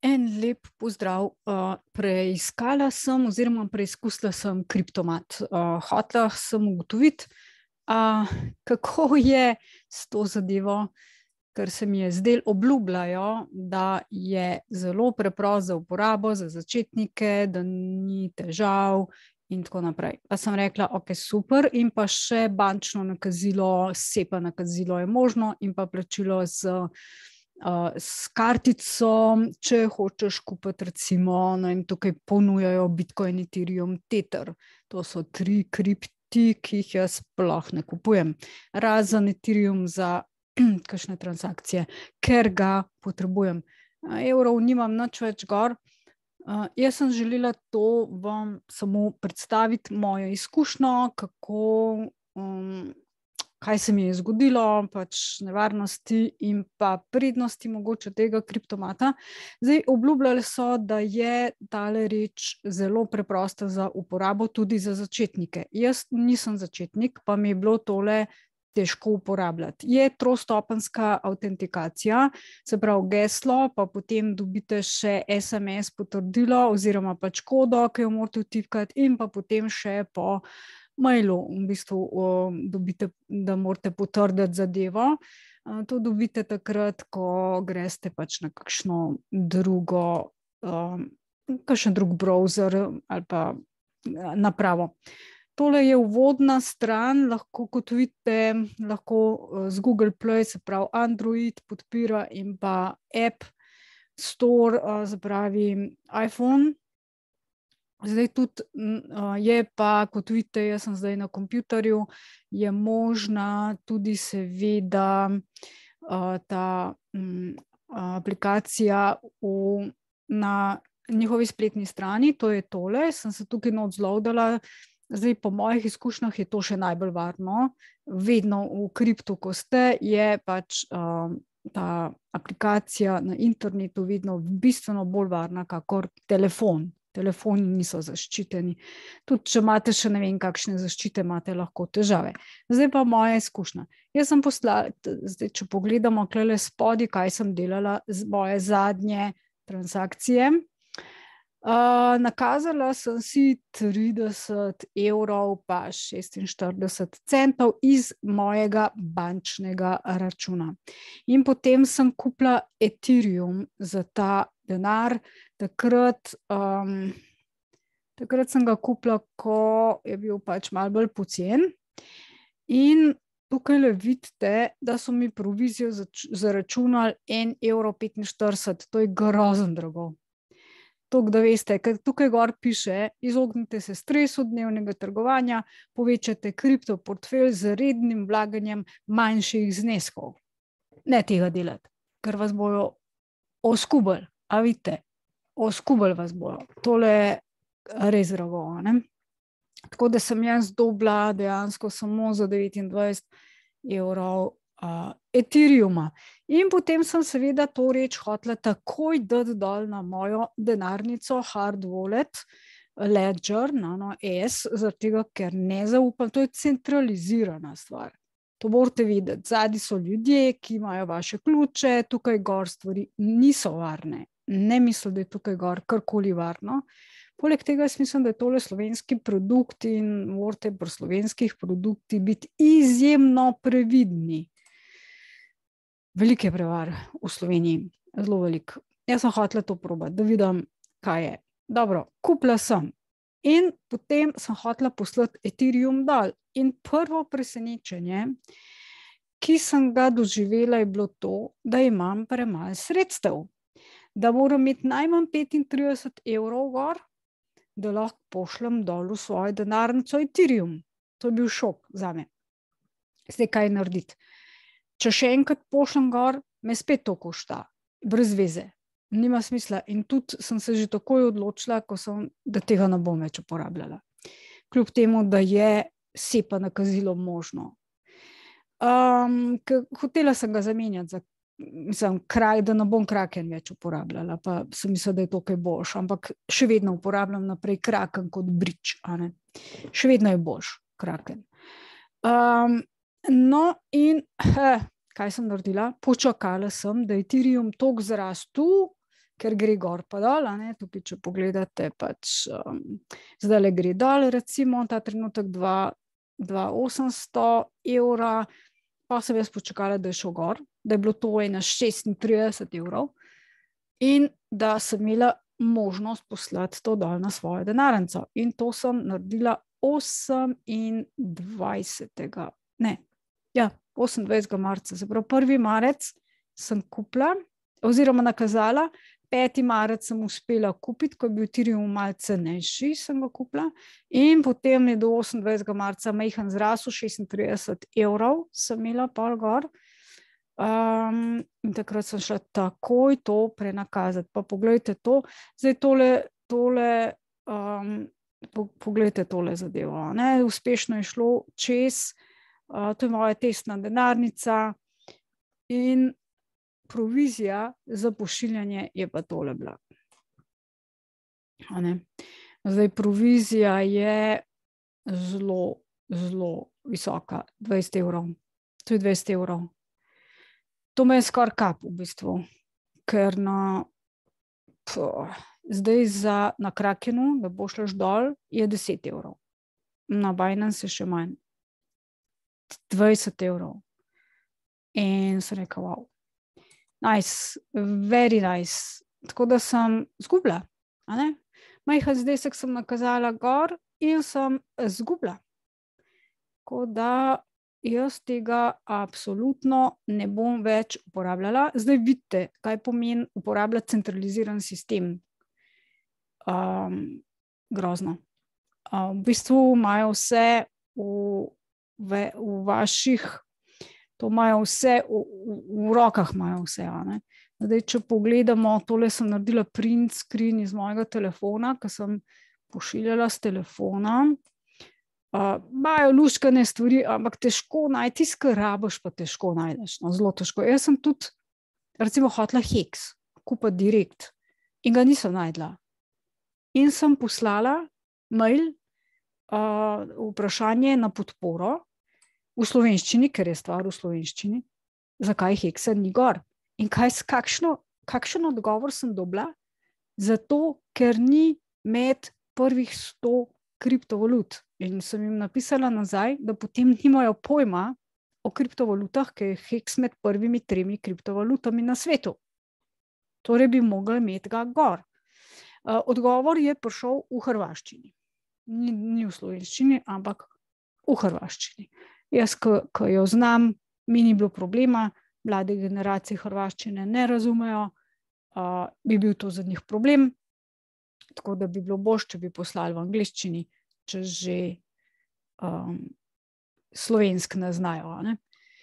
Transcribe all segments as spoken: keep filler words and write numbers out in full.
En lep pozdrav. Uh, preiskala sem oziroma preizkusila sem kriptomat. Uh, hotela sem ugotoviti, uh, kako je s to zadevo, ker se mi je zdelo, obljubljajo, da je zelo preprost za uporabo, za začetnike, da ni težav in tako naprej. Pa sem rekla, ok, super, in pa še bančno nakazilo, SEPA nakazilo je možno in pa plačilo z Uh, s kartico, če hočeš kupiti recimo, no, in tukaj ponujajo Bitcoin, Ethereum, Tether. To so tri kripti, ki jih jaz sploh ne kupujem. Razen Ethereum za kakšne transakcije, ker ga potrebujem. Uh, evrov nimam nič več gor. Uh, jaz sem želela to vam samo predstaviti mojo izkušnjo, kako um, kaj se mi je zgodilo, pač nevarnosti in pa prednosti mogoče tega kriptomata. Zdaj, obljubljali so, da je tale reč zelo preprosta za uporabo, tudi za začetnike. Jaz nisem začetnik, pa mi je bilo tole težko uporabljati. Je trostopenjska avtentikacija, se pravi geslo, pa potem dobite še es em es potrdilo oziroma pač kodo, ki jo morate vtipkati, in pa potem še po mailu, v bistvu, um, dobite, da morate potrditi zadevo. Uh, to dobite takrat, ko greste pač na kakšno drugo, um, kakšen drug browser ali pa napravo. Tole je uvodna stran, lahko, kot vidite, lahko z Google Play, se pravi Android podpira, in pa App Store, uh, se pravi iPhone. Zdaj tudi uh, je pa, kot vidite, jaz sem zdaj na kompjuterju, je možna tudi seveda uh, ta um, aplikacija v, na njihovi spletni strani, to je tole, sem se tukaj not zloadala. Zdaj, po mojih izkušnjah je to še najbolj varno. Vedno v kriptu, ko ste, je pač uh, ta aplikacija na internetu vedno bistveno bolj varna, kakor telefon. Telefoni niso zaščiteni. Tudi če imate še ne vem kakšne zaščite, imate lahko težave. Zdaj pa moja izkušnja. Jaz sem poslala, zdaj, če pogledamo tukaj spodaj, kaj sem delala z moje zadnje transakcije. Uh, nakazala sem si trideset evrov pa šestinštirideset centov iz mojega bančnega računa. In potem sem kupila Ethereum za ta denar. Takrat, um, takrat sem ga kupila, ko je bil pač malo bolj pocen. In tukaj le vidite, da so mi provizijo zaračunali en evro petinštirideset. To je grozen drago. Tok, da veste, ker tukaj gor piše, izognite se stresu dnevnega trgovanja, povečate kripto portfelj z rednim vlaganjem manjših zneskov. Ne tega delati, ker vas bojo oskubali, a vidite, oskubali vas bojo. Tole je res drago, ne? Tako da sem jaz dobila dejansko samo za devetindvajset evrov uh, Ethereuma. In potem sem seveda to reč hotela takoj dati dol na mojo denarnico Hard Wallet, Ledger, Nano S, zaradi tega, ker ne zaupam, to je centralizirana stvar. To morate videti, zadaj so ljudje, ki imajo vaše ključe, tukaj gor stvari niso varne. Ne mislim, da je tukaj gor karkoli varno. Poleg tega jaz mislim, da je tole slovenski produkt in morate pri slovenskih produktih biti izjemno previdni. Veliko je prevar v Sloveniji, zelo veliko. Jaz sem hotela to probati, da vidim, kaj je. Dobro, kupila sem. In potem sem hotela poslati Ethereum dol. In prvo presenečenje, ki sem ga doživela, je bilo to, da imam premalo sredstev. Da moram imeti najmanj petintrideset evrov gor, da lahko pošljem dol v svojo denarnico Ethereum. To je bil šok zame. Zdaj, kaj narediti? Če še enkrat pošljem gor, me spet to košta, brez veze. Nima smisla. In tudi sem se že takoj odločila, ko sem, da tega ne bom več uporabljala. Kljub temu, da je SEPA nakazilo možno. Um, hotela sem ga zamenjati za mislim, kraj, da ne bom Kraken več uporabljala, pa sem mislila, da je to kaj boljš, ampak še vedno uporabljam naprej Kraken kot bridge, a ne. Še vedno je boljš Kraken. Um, no in, eh, kaj sem naredila? Počakala sem, da je Ethereum toliko zrastel, ker gre gor pa dol, a ne, tukaj, če pogledate, pač um, zdaj le gre dol, recimo ta trenutek dva tisoč osemsto evra, pa sem jaz počakala, da je šel gor, da je bilo to ena šestintrideset evrov in da sem imela možnost poslati to dol na svojo denarnico. In to sem naredila osemindvajsetega ne, ja, osemindvajsetega marca, se pravi prvi marec sem kupila, oziroma nakazala, peti marec sem uspela kupiti, ko je bil Ethereum malce cenejši, sem ga kupila, in potem je do osemindvajsetega marca majhen zrasel, šestintrideset evrov sem imela pol gor. Um, in takrat sem šla takoj to prenakazati. Pa poglejte to, zdaj tole, tole um, po, poglejte tole zadevo, ne? Uspešno je šlo čez, uh, to je moja testna denarnica in provizija za pošiljanje je pa tole bila. A ne? Zdaj provizija je zelo, zelo visoka, dvajset evrov. To je dvajset evrov. To me je skoraj kap v bistvu, ker na, pf, zdaj za, na Krakenu, da pošlješ dol, je deset evrov. Na Binance je še manj. dvajset evrov. In sem rekel, wow, nice, very nice. Tako da sem zgubila, a ne? Majhen znesek sem nakazala gor in sem zgubila. Tako da jaz tega absolutno ne bom več uporabljala. Zdaj vidite, kaj pomeni uporabljati centraliziran sistem. Um, grozno. Um, v bistvu imajo vse v, v, v vaših, to imajo vse, v, v, v rokah imajo vse. A ne? Zdaj, če pogledamo, tole sem naredila print screen iz mojega telefona, ki sem pošiljala s telefona. Imajo uh, luškane stvari, ampak težko najti, tiskaj rabiš, pa težko najdeš, no, zelo težko. Jaz sem tudi, recimo, hotela Hex, kupiti direkt in ga nisem najdla. In sem poslala mail, uh, vprašanje na podporo v slovenščini, ker je stvar v slovenščini, zakaj Hexa ni gor. In kaj, kakšno, kakšen odgovor sem dobila? Zato, ker ni med prvih sto kriptovalut. In sem jim napisala nazaj, da potem nimajo pojma o kriptovalutah, ker je Hex med prvimi tremi kriptovalutami na svetu. Torej bi mogli imeti ga gor. Uh, odgovor je prišel v hrvaščini. Ni, ni v slovenščini, ampak v hrvaščini. Jaz, ko jo znam, mi ni bilo problema, mlade generacije hrvaščine ne razumejo, uh, bi bil to za njih problem, tako da bi bilo boljše, če bi poslali v angleščini, če že um, slovensk ne znajo. Ne?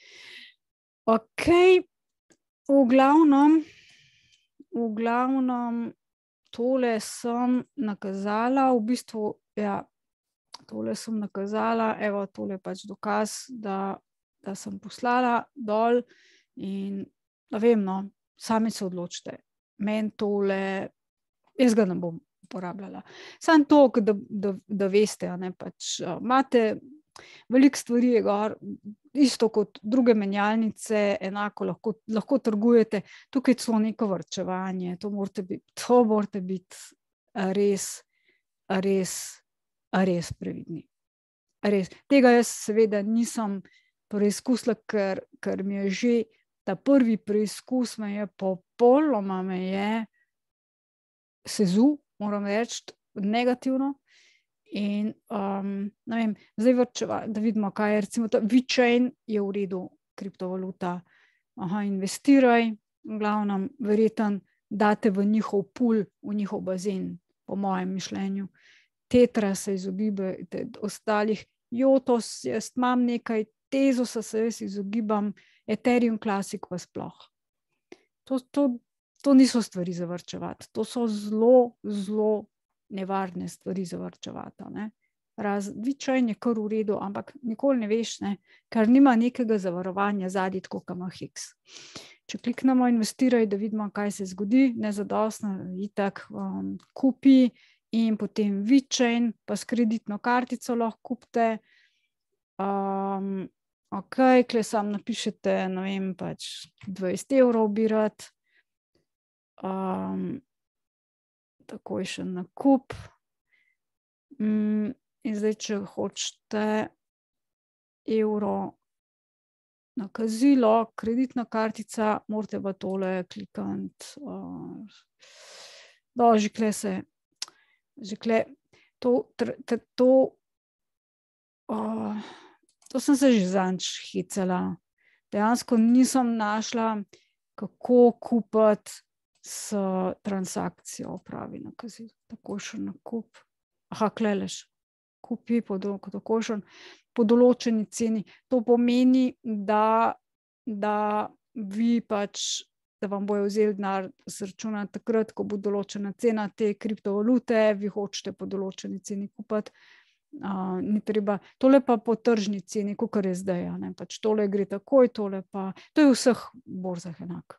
Ok, v glavnem, v glavnem tole sem nakazala, v bistvu, ja, tole sem nakazala, evo, tole je pač dokaz, da, da sem poslala dol in da vem, no, sami se odločite. Meni tole, jaz ga ne bom uporabljala. Samo to, da, da, da veste, a ne, pač imate veliko stvari je gor, isto kot druge menjalnice, enako lahko, lahko trgujete, tukaj celo neko varčevanje, to morate biti, to morate biti res, res, res previdni. Res. Tega jaz seveda nisem preizkusila, ker, ker mi je že ta prvi preizkus me je popolnoma me je sezu, moram reči, negativno. In um, ne vem, zdaj vrčeva, da vidimo, kaj je recimo ta VeChain je v redu kriptovaluta. Aha, investiraj, v glavnem, verjetno date v njihov pool, v njihov bazen, po mojem mišljenju. Tetra se izogibajte, ostalih Jotos, jaz imam nekaj, Tezosa se jaz izogibam, Ethereum Classic pa sploh. To, to, to niso stvari za varčevati, to so zelo, zelo nevarne stvari za varčevati. VeChain je kar v redu, ampak nikoli ne veš, ne, ker nima nekega zavarovanja zadnji, tako kot ima Hex. Če kliknemo investiraj, da vidimo, kaj se zgodi, nezadostno, itak um, kupi in potem VeChain, pa s kreditno kartico lahko kupite. Um, ok, kle sam napišete, ne vem, pač dvajset evrov bi rad. Um, takoj še nakup. Um, in zdaj, če hočete evro nakazilo, kreditna kartica, morate pa tole klikati. Uh, no, že kle se, že kle, to, to, to, uh, to sem se že zanč hecala. Dejansko nisem našla, kako kupiti s transakcijo, pravi nakazil. Tako še nakup. Aha, kleleš. Kupi po, tako še po določeni ceni. To pomeni, da, da vi pač, da vam bojo vzeli denar z računa takrat, ko bo določena cena te kriptovalute, vi hočete po določeni ceni kupiti. Uh, ni treba, tole pa po tržni ceni, kakor je zdaj, ne, pač tole gre takoj, tole pa, to je v vseh borzah enak.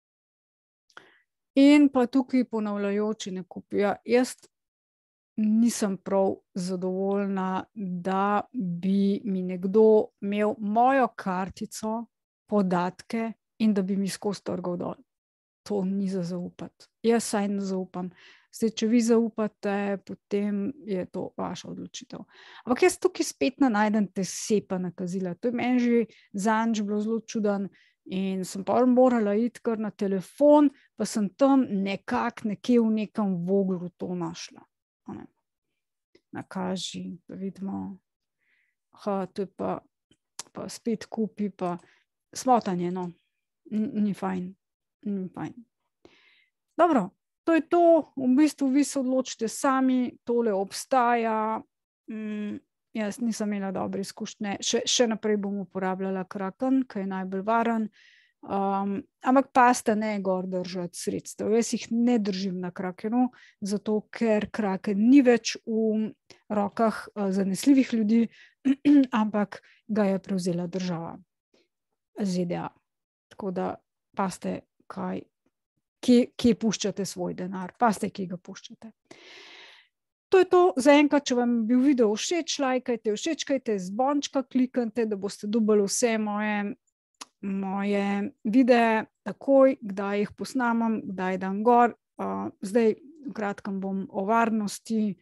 In pa tukaj ponavljajoči nakupi. Ja, jaz nisem prav zadovoljna, da bi mi nekdo imel mojo kartico, podatke in da bi mi skozi trgal dol. To ni za zaupati. Jaz saj ne zaupam. Zdaj, če vi zaupate, potem je to vaša odločitev. Ampak jaz tukaj spet ne najdem te sepa nakazila. To je meni že zanj bilo zelo čuden in sem pa morala iti kar na telefon, pa sem tam nekako nekje v nekem voglu to našla. Ne. Nakaži, da vidimo. Ha, to je pa, pa spet kupi, pa smotanje, no. Ni fajn. Ni fajn. Dobro. To je to, v bistvu vi se odločite sami, tole obstaja, mm, jaz nisem imela dobre izkušnje, še, še naprej bom uporabljala Kraken, ki je najbolj varen, um, ampak pasta ne gor držati sredstev, jaz jih ne držim na Krakenu, zato ker Kraken ni več v rokah uh, zanesljivih ljudi, ampak ga je prevzela država Z D A. Tako da paste, kaj Kje, kje puščate svoj denar, pa ste, kje ga puščate. To je to za enkrat, če vam je bil video všeč, lajkajte, všečkajte, zvončka kliknite, da boste dobili vse moje, moje videe takoj, kdaj jih posnamem, kdaj dam gor. Uh, zdaj, v kratkem bom o varnosti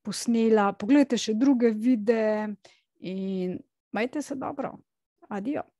posnela. Poglejte še druge videe in majte se dobro. Adijo.